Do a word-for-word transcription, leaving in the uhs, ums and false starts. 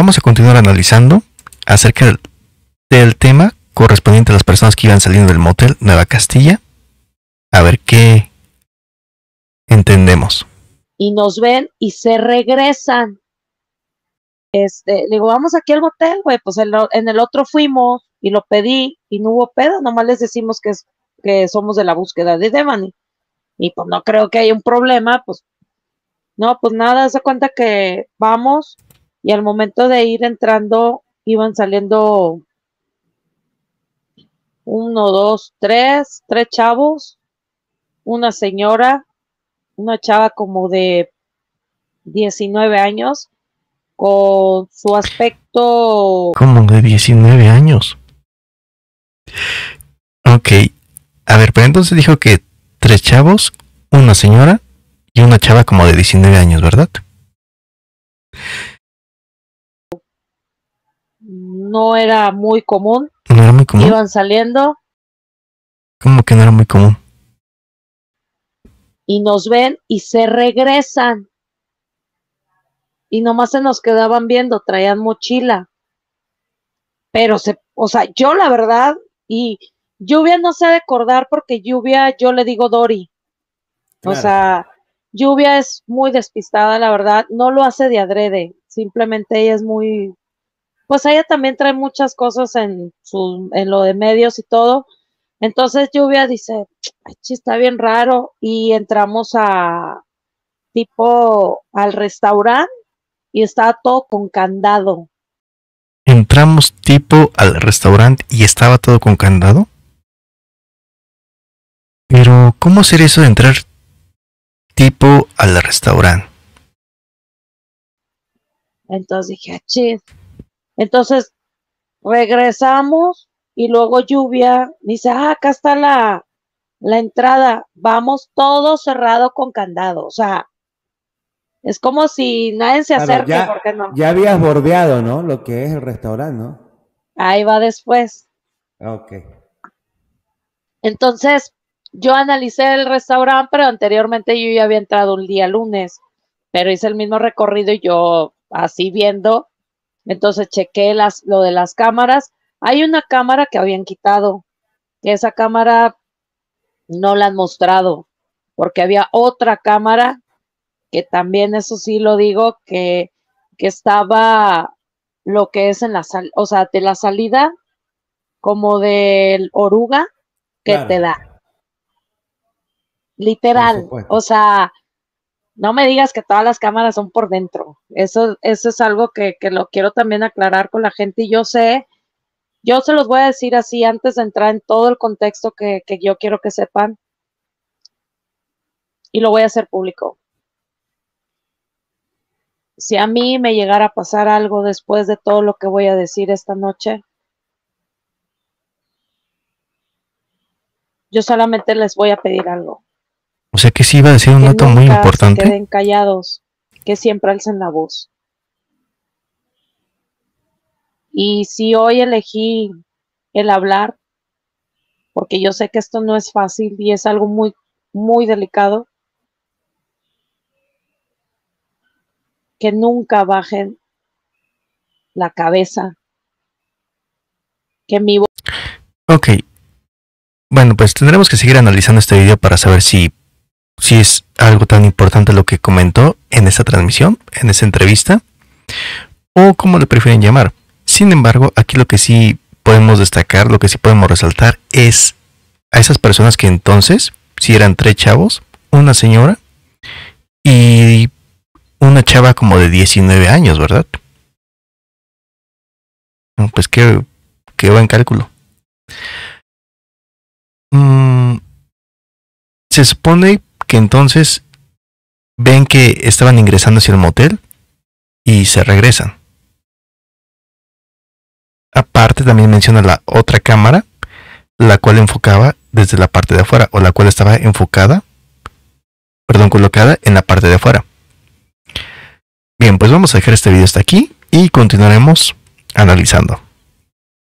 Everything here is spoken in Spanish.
vamos a continuar analizando acerca del, del tema correspondiente a las personas que iban saliendo del motel Nueva Castilla. A ver qué entendemos. Y nos ven y se regresan. Este, le digo, vamos aquí al motel, güey, pues en, lo, en el otro fuimos y lo pedí y no hubo pedo, nomás les decimos que, es, que somos de la búsqueda de Devani. Y pues no creo que haya un problema, pues no, pues nada, se cuenta que vamos y al momento de ir entrando iban saliendo uno, dos, tres, tres chavos, una señora, una chava como de diecinueve años, con su aspecto... Como de diecinueve años. Ok, a ver, pero entonces dijo que tres chavos, una señora y una chava como de diecinueve años, ¿verdad? No era muy común. ¿No era muy común? Iban saliendo. ¿Cómo que no era muy común? Y nos ven y se regresan. Y nomás se nos quedaban viendo, traían mochila. Pero se, o sea, yo la verdad, y Lluvia no sé acordar porque Lluvia, yo le digo Dori. Claro. O sea, Lluvia es muy despistada, la verdad, no lo hace de adrede, simplemente ella es muy, pues ella también trae muchas cosas en su, en lo de medios y todo. Entonces Lluvia dice, ay, está bien raro, y entramos a tipo al restaurante y estaba todo con candado. Entramos tipo al restaurante y estaba todo con candado. Pero, ¿cómo sería eso de entrar tipo al restaurante? Entonces dije, ah, chis. Entonces regresamos y luego Lluvia dice, ah, acá está la, la entrada. Vamos todo cerrado con candado. O sea, es como si nadie se acerque. Claro, ya, porque no. Ya habías bordeado, ¿no? Lo que es el restaurante, ¿no? Ahí va después. Ok. Entonces, yo analicé el restaurante, pero anteriormente yo ya había entrado un día lunes, pero hice el mismo recorrido y yo así viendo, entonces chequé las, lo de las cámaras. Hay una cámara que habían quitado, que esa cámara no la han mostrado, porque había otra cámara, que también eso sí lo digo, que, que estaba lo que es en la sal, o sea, de la salida, como del oruga, que claro. Te da. Literal, o sea, no me digas que todas las cámaras son por dentro. Eso, eso es algo que, que lo quiero también aclarar con la gente. Y yo sé, yo se los voy a decir así antes de entrar en todo el contexto que, que yo quiero que sepan. Y lo voy a hacer público. Si a mí me llegara a pasar algo después de todo lo que voy a decir esta noche, yo solamente les voy a pedir algo. O sea que sí iba a decir un que dato muy importante. Se queden callados, que siempre alcen la voz. Y si hoy elegí el hablar, porque yo sé que esto no es fácil y es algo muy, muy delicado, que nunca bajen la cabeza, que mi voz... Ok. Bueno, pues tendremos que seguir analizando este video para saber si si es algo tan importante lo que comentó en esta transmisión, en esa entrevista, o como le prefieren llamar. Sin embargo, aquí lo que sí podemos destacar, lo que sí podemos resaltar es a esas personas que entonces, si eran tres chavos, una señora y una chava como de diecinueve años, ¿verdad? Pues qué, qué buen cálculo. Mm, se supone que entonces ven que estaban ingresando hacia el motel y se regresan. Aparte también menciona la otra cámara, la cual enfocaba desde la parte de afuera, o la cual estaba enfocada, perdón, colocada en la parte de afuera. Bien, pues vamos a dejar este video hasta aquí y continuaremos analizando.